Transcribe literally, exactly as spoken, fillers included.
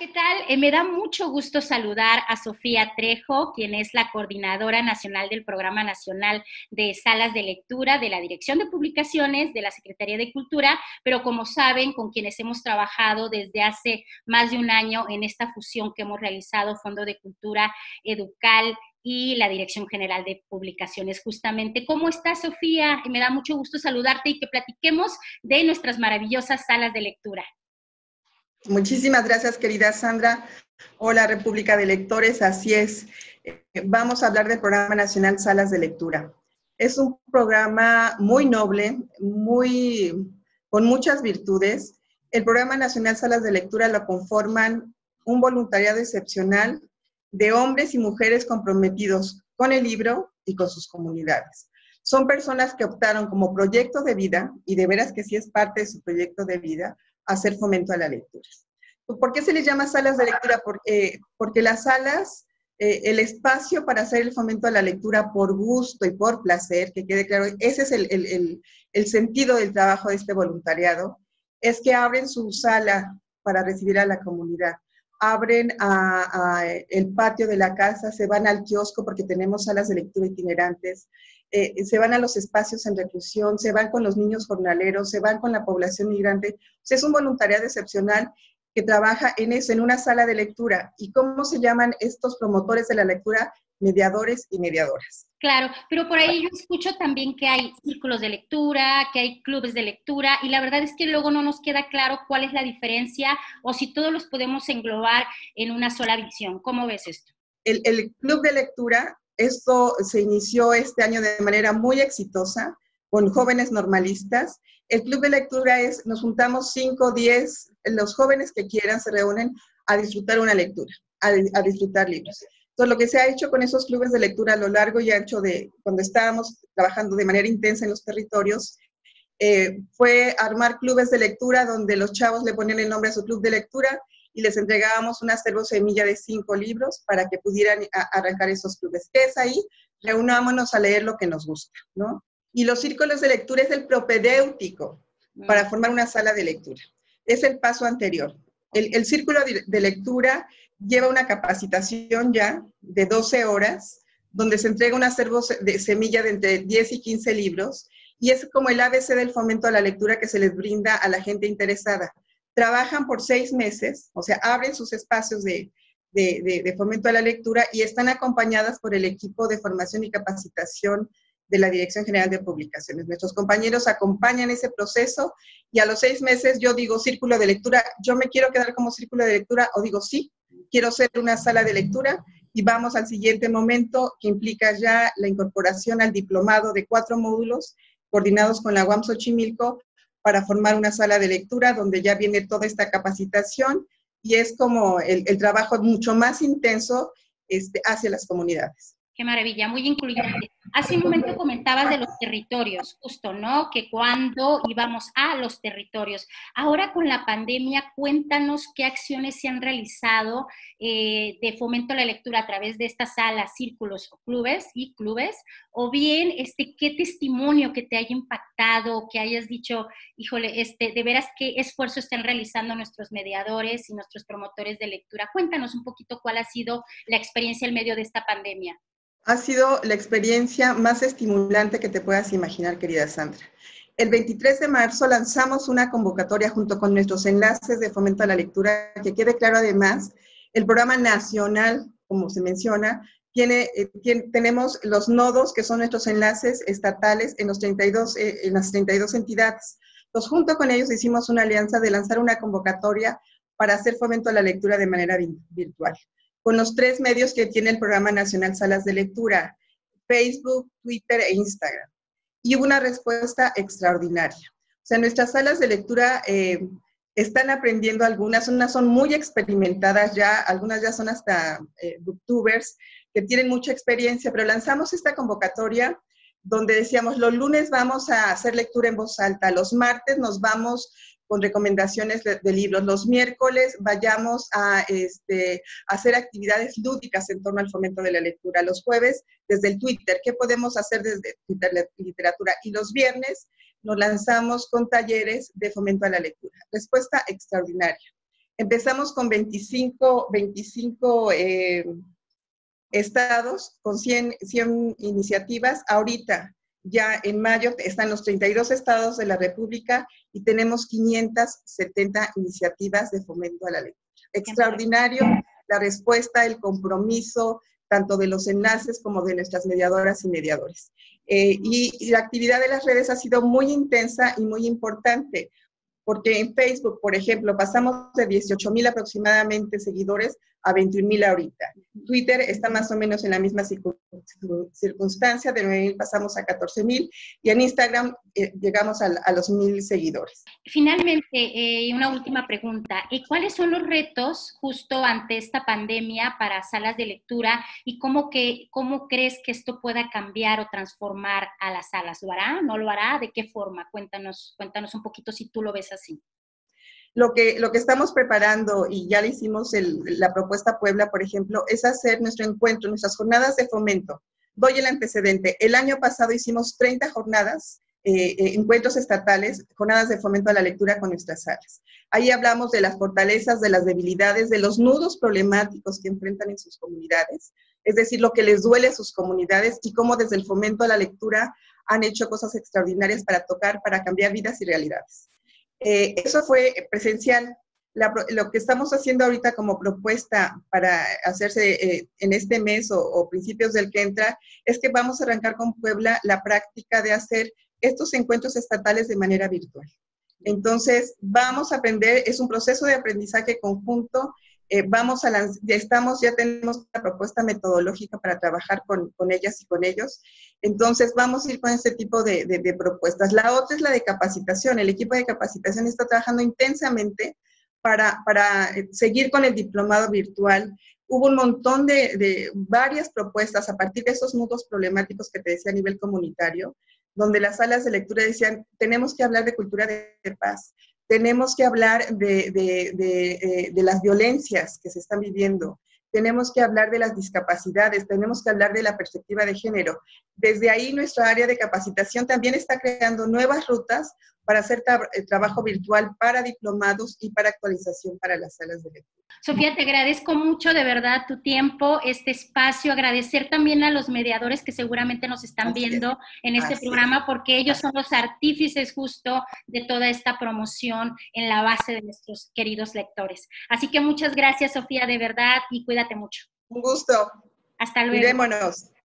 ¿qué tal? Eh, me da mucho gusto saludar a Sofía Trejo, quien es la coordinadora nacional del Programa Nacional de Salas de Lectura de la Dirección de Publicaciones de la Secretaría de Cultura, pero como saben, con quienes hemos trabajado desde hace más de un año en esta fusión que hemos realizado, Fondo de Cultura Educal y la Dirección General de Publicaciones, justamente. ¿Cómo estás, Sofía? Me da mucho gusto saludarte y que platiquemos de nuestras maravillosas salas de lectura. Muchísimas gracias, querida Sandra. Hola, República de Lectores, así es. Vamos a hablar del Programa Nacional Salas de Lectura. Es un programa muy noble, muy, con muchas virtudes. El Programa Nacional Salas de Lectura lo conforman un voluntariado excepcional de hombres y mujeres comprometidos con el libro y con sus comunidades. Son personas que optaron como proyecto de vida, y de veras que sí es parte de su proyecto de vida, hacer fomento a la lectura. ¿Por qué se les llama salas de lectura? Porque, eh, porque las salas, eh, el espacio para hacer el fomento a la lectura por gusto y por placer, que quede claro, ese es el, el, el, el sentido del trabajo de este voluntariado, es que abren su sala para recibir a la comunidad, abren a, a el patio de la casa, se van al kiosco porque tenemos salas de lectura itinerantes, Eh, se van a los espacios en reclusión, se van con los niños jornaleros, se van con la población migrante. O sea, es un voluntariado excepcional que trabaja en eso, en una sala de lectura. ¿Y cómo se llaman estos promotores de la lectura? Mediadores y mediadoras. Claro, pero por ahí yo escucho también que hay círculos de lectura, que hay clubes de lectura, y la verdad es que luego no nos queda claro cuál es la diferencia o si todos los podemos englobar en una sola visión. ¿Cómo ves esto? El, el club de lectura, esto se inició este año de manera muy exitosa con jóvenes normalistas. El club de lectura es, nos juntamos cinco, diez, los jóvenes que quieran se reúnen a disfrutar una lectura, a, a disfrutar libros. Entonces, lo que se ha hecho con esos clubes de lectura a lo largo y ancho de cuando estábamos trabajando de manera intensa en los territorios, eh, fue armar clubes de lectura donde los chavos le ponían el nombre a su club de lectura y les entregábamos un acervo semilla de cinco libros para que pudieran a, arrancar esos clubes. ¿Qué es ahí? Reunámonos a leer lo que nos gusta, ¿no? Y los círculos de lectura es el propedéutico para formar una sala de lectura. Es el paso anterior. El, el círculo de, de lectura lleva una capacitación ya de doce horas, donde se entrega un acervo de semilla de entre diez y quince libros, y es como el A B C del fomento a la lectura que se les brinda a la gente interesada. Trabajan por seis meses, o sea, abren sus espacios de, de, de, de fomento a la lectura y están acompañadas por el equipo de formación y capacitación de la Dirección General de Publicaciones. Nuestros compañeros acompañan ese proceso y a los seis meses yo digo círculo de lectura, yo me quiero quedar como círculo de lectura o digo sí, quiero ser una sala de lectura y vamos al siguiente momento que implica ya la incorporación al diplomado de cuatro módulos coordinados con la U A M Xochimilco para formar una sala de lectura donde ya viene toda esta capacitación y es como el, el trabajo mucho más intenso este, hacia las comunidades. Qué maravilla, muy incluyente. Hace un momento comentabas de los territorios, justo, ¿no? Que cuando íbamos a los territorios. Ahora con la pandemia, cuéntanos qué acciones se han realizado eh, de fomento a la lectura a través de estas salas, círculos o clubes y clubes, o bien, este, qué testimonio que te haya impactado, que hayas dicho, híjole, este, de veras qué esfuerzo están realizando nuestros mediadores y nuestros promotores de lectura. Cuéntanos un poquito cuál ha sido la experiencia en medio de esta pandemia. Ha sido la experiencia más estimulante que te puedas imaginar, querida Sandra. El veintitrés de marzo lanzamos una convocatoria junto con nuestros enlaces de fomento a la lectura, que quede claro además, el programa nacional, como se menciona, tiene, eh, tiene, tenemos los nodos que son nuestros enlaces estatales en, los treinta y dos, eh, en las treinta y dos entidades. Entonces, junto con ellos hicimos una alianza de lanzar una convocatoria para hacer fomento a la lectura de manera virtual, con los tres medios que tiene el Programa Nacional Salas de Lectura, Facebook, Twitter e Instagram. Y hubo una respuesta extraordinaria. O sea, nuestras salas de lectura eh, están aprendiendo algunas, unas son muy experimentadas ya, algunas ya son hasta eh, booktubers que tienen mucha experiencia, pero lanzamos esta convocatoria donde decíamos, los lunes vamos a hacer lectura en voz alta, los martes nos vamos con recomendaciones de, de libros. Los miércoles vayamos a, este, a hacer actividades lúdicas en torno al fomento de la lectura. Los jueves, desde el Twitter, ¿qué podemos hacer desde Twitter Literatura? Y los viernes nos lanzamos con talleres de fomento a la lectura. Respuesta extraordinaria. Empezamos con veinticinco, veinticinco eh, estados, con cien, cien iniciativas. Ahorita, ya en mayo, están los treinta y dos estados de la República y tenemos quinientas setenta iniciativas de fomento a la lectura. Extraordinario la respuesta, el compromiso, tanto de los enlaces como de nuestras mediadoras y mediadores. Eh, y, y la actividad de las redes ha sido muy intensa y muy importante, porque en Facebook, por ejemplo, pasamos de dieciocho mil aproximadamente seguidores a veintiún mil ahorita. Twitter está más o menos en la misma circunstancia, de nueve mil pasamos a catorce mil, y en Instagram eh, llegamos a, a los mil seguidores. Finalmente, eh, una última pregunta. ¿Cuáles son los retos justo ante esta pandemia para salas de lectura y cómo, que, cómo crees que esto pueda cambiar o transformar a las salas? ¿Lo hará? ¿No lo hará? ¿De qué forma? Cuéntanos, cuéntanos un poquito si tú lo ves así. Lo que, lo que estamos preparando, y ya le hicimos el, la propuesta a Puebla, por ejemplo, es hacer nuestro encuentro, nuestras jornadas de fomento. Doy el antecedente. El año pasado hicimos treinta jornadas, eh, eh, encuentros estatales, jornadas de fomento a la lectura con nuestras salas. Ahí hablamos de las fortalezas, de las debilidades, de los nudos problemáticos que enfrentan en sus comunidades, es decir, lo que les duele a sus comunidades y cómo desde el fomento a la lectura han hecho cosas extraordinarias para tocar, para cambiar vidas y realidades. Eh, eso fue presencial. La, lo que estamos haciendo ahorita como propuesta para hacerse eh, en este mes o, o principios del que entra, es que vamos a arrancar con Puebla la práctica de hacer estos encuentros estatales de manera virtual. Entonces, vamos a aprender, es un proceso de aprendizaje conjunto. Eh, vamos a lanzar, ya estamos, ya tenemos una propuesta metodológica para trabajar con, con ellas y con ellos. Entonces, vamos a ir con este tipo de, de, de propuestas. La otra es la de capacitación. El equipo de capacitación está trabajando intensamente para, para seguir con el diplomado virtual. Hubo un montón de, de varias propuestas a partir de esos nudos problemáticos que te decía a nivel comunitario, donde las salas de lectura decían, tenemos que hablar de cultura de, de paz. Tenemos que hablar de, de, de, eh, de las violencias que se están viviendo. Tenemos que hablar de las discapacidades, tenemos que hablar de la perspectiva de género. Desde ahí nuestra área de capacitación también está creando nuevas rutas para hacer tra trabajo virtual para diplomados y para actualización para las salas de lectura. Sofía, te agradezco mucho de verdad tu tiempo, este espacio, agradecer también a los mediadores que seguramente nos están Así viendo es. en este Así programa, es. porque ellos Así son los artífices justo de toda esta promoción en la base de nuestros queridos lectores. Así que muchas gracias, Sofía, de verdad, y cuídate mucho. Un gusto. Hasta luego. Cuidémonos.